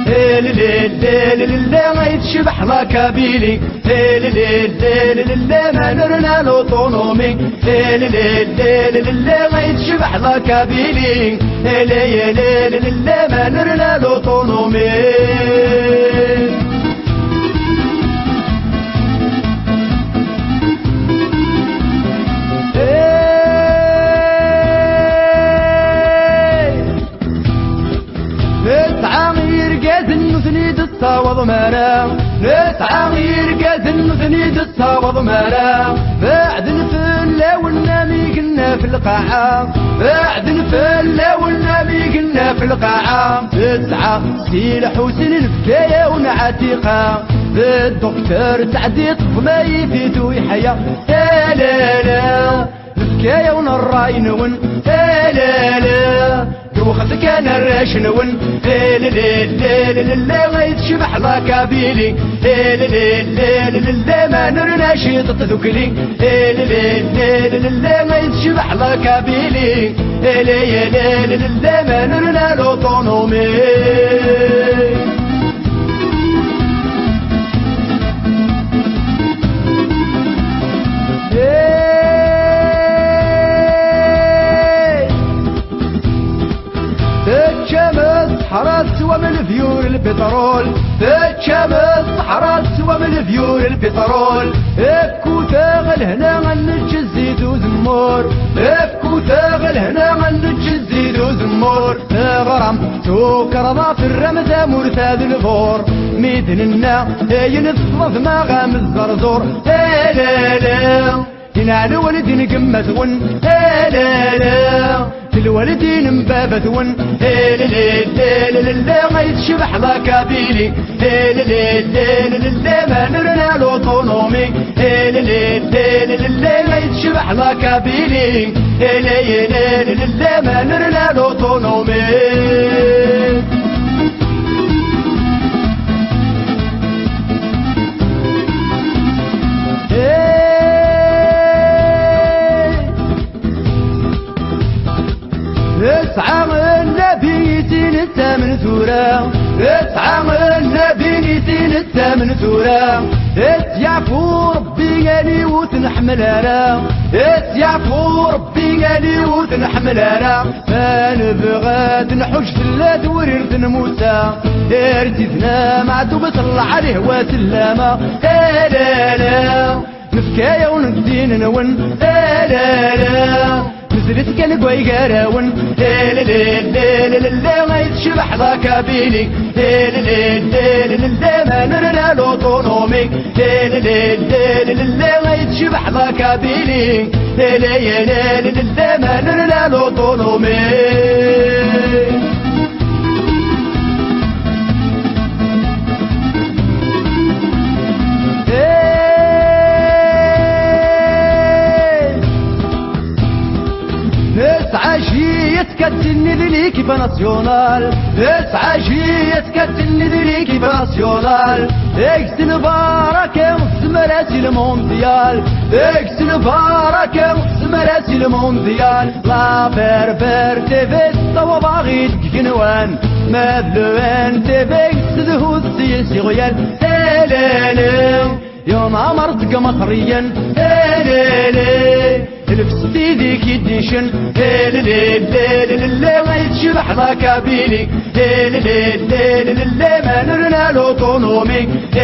ما يتشبح لا كابيلي ما نرنا لوطونومي ما يتشبح لا كابيلي ما نرنا لوطونومي الصوض مالا نسعى يرقد النثنيد الصوض مالا بعد نفلا والنامي قلنا في القاعة بعد نفلا والنامي قلنا في القاعة تسعى سيل حسين الفكاية ونعتيقة بالدكتور سعدي طف ما يفيدو يحيا لا لا لا الفكاية ونراي نون لا لا لا دوختك انا الراشنون ما يتشبح لا كابيلي ما نرنا شيطة ذكلي ما يتشبح لا كابيلي ما نرنا لوطونومي صحراء سوى من فيور البترول تتشمس صحراء سوى من فيور البترول اكو تاغل هنا غنج الزيد وزمور اكو تاغل هنا غنج الزيد وزمور غرام توكر في الرمزة مرتاد الفور ميدننا ينصف ما غام الزرزور لا لا لا ينعل ولدين قمتون لا لا لا الوالدين مبابثون ما يتشبح لا كابيلي ما نرنا لوطونومي ما يتشبح لا كابيلي ما نرنا لوطونومي اسعى النبي سين الثامن ثورة اسعى النبي سين الثامن ثورة يعفو ربي قالي وتنحمل انا يعفو ربي قالي وتنحمل انا فنبغى نحوش ثلاث وريرت موسى ارتدنا مع دوبة الله عليه وسلامة لا لا لا نفكاية وندين نون لا لا لا نزلت كان قوي قراون ما يتشبح لا كابيلي ما نرنا لوطونومي ما يتشبح لا كابيلي ما نرنا لوطونومي يتكتلني ليكيب ناسيونال اسعى شي يتكتلني ليكيب ناسيونال اكس البركة وسمراتي المونديال اكس البركة وسمراتي المونديال لا بربر تيفيس توا باغي تكنوان ما بلوان تيفيس تدهو السيسي غيال لا لا لا يوم عمرتك مصريا لا لا لا الفستي ذيك يديشن ما يتشبح لا كابيلي ما نرنا لوطونومي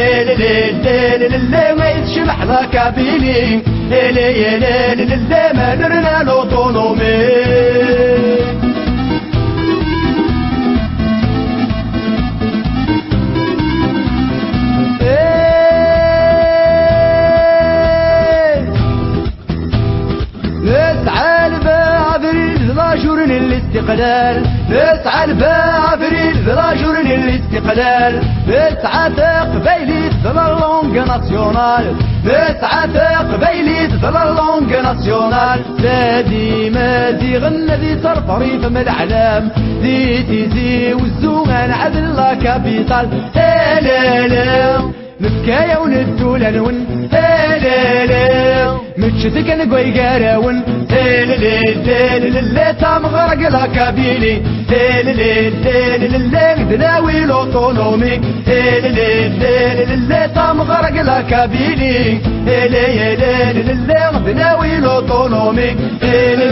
ما يتشبح لا كابيلي ما نرنا لوطونومي الاستقلال نسعى الباع فريد ذرا جورن الاستقلال نسعى تقبيلي ذرا اللونج ناسيونال نسعى تقبيلي ذرا اللونج ناسيونال زادي مازي غنى ذي صار طريف من الاعلام ذي تيزي والزوغان عدل لا كابيتال لا لا لا نبكايا وندولا ون متشتك نقوي قاراون ليلي تمغرق لاكابيلي ليلي دناوي لوطونومي ليلي تمغرق لاكابيلي ليلي دناوي لوطونومي